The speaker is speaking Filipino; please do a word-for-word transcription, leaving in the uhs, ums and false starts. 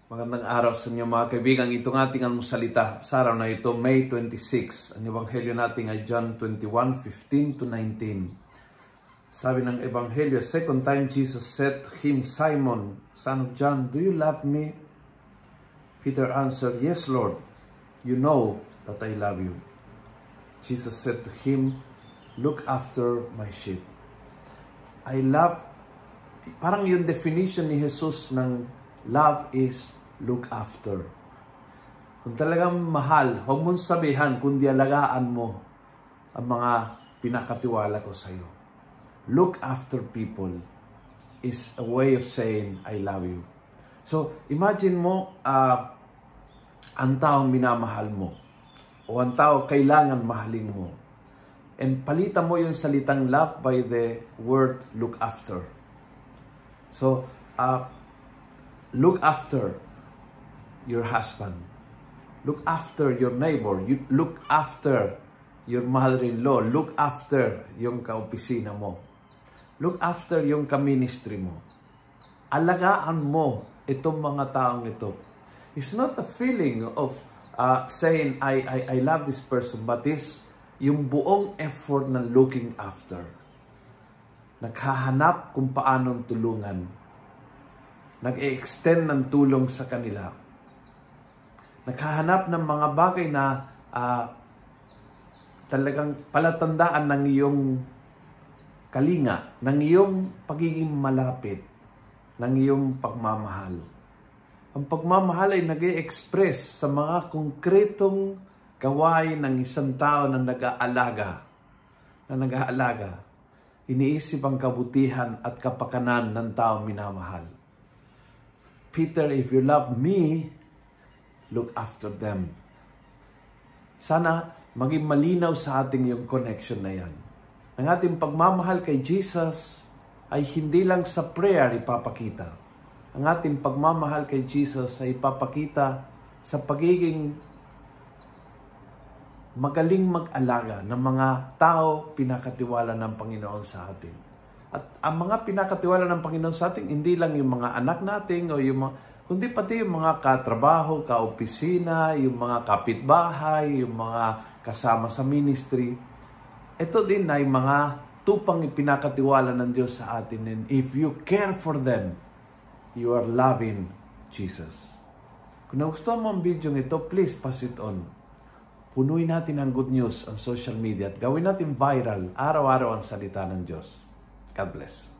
Magandang araw sa inyo mga kaibigan. Itong ating almusalita sa araw na ito, May twenty-six. Ang ebanghelyo natin ay John twenty-one, fifteen to nineteen. Sabi ng ebanghelyo, second time Jesus said to him, Simon, son of John, do you love me? Peter answered, Yes, Lord. You know that I love you. Jesus said to him, Look after my sheep. I love, parang yung definition ni Jesus ng love is look after. Kung talagang mahal, huwag mong sabihan kundi alagaan mo ang mga pinakatiwala ko sa iyo. Look after people is a way of saying I love you. So, imagine mo uh, ang taong minamahal mo o ang tao kailangan mahalin mo. And palitan mo yung salitang love by the word look after. So, uh, look after your husband. Look after your neighbor. You look after your mother-in-law. Look after yung kaopisina mo. Look after yung ka-ministry mo. Alagaan mo itong mga taong ito. It's not a feeling of uh, saying, I, I, I love this person, but it's yung buong effort ng looking after. Naghahanap kung paanong tulungan. Nag-e-extend ng tulong sa kanila. Naghahanap ng mga bagay na uh, talagang palatandaan ng iyong kalinga, ng iyong pagiging malapit, ng iyong pagmamahal. Ang pagmamahal ay nag-e-express sa mga konkretong gawain ng isang tao na nag-aalaga, na nag-aalaga. Iniisip ang kabutihan at kapakanan ng tao minamahal. Peter, if you love me, look after them. Sana maging malinaw sa ating yung connection na yan. Ang ating pagmamahal kay Jesus ay hindi lang sa prayer ipapakita. Ang ating pagmamahal kay Jesus ay ipapakita sa pagiging magaling mag-alaga ng mga tao pinakatiwala ng Panginoon sa atin. At ang mga pinakatiwala ng Panginoon sa atin, hindi lang yung mga anak natin o yung mga, kundi pati yung mga katrabaho, kaopisina, yung mga kapitbahay, yung mga kasama sa ministry. Ito din ay mga tupang ipinakatiwala ng Diyos sa atin. And if you care for them, you are loving Jesus. Kung nagustuhan mo ang video ito, please pass it on. Punuin natin ang good news ang social media at gawin natin viral araw-araw ang salita ng Diyos. God bless.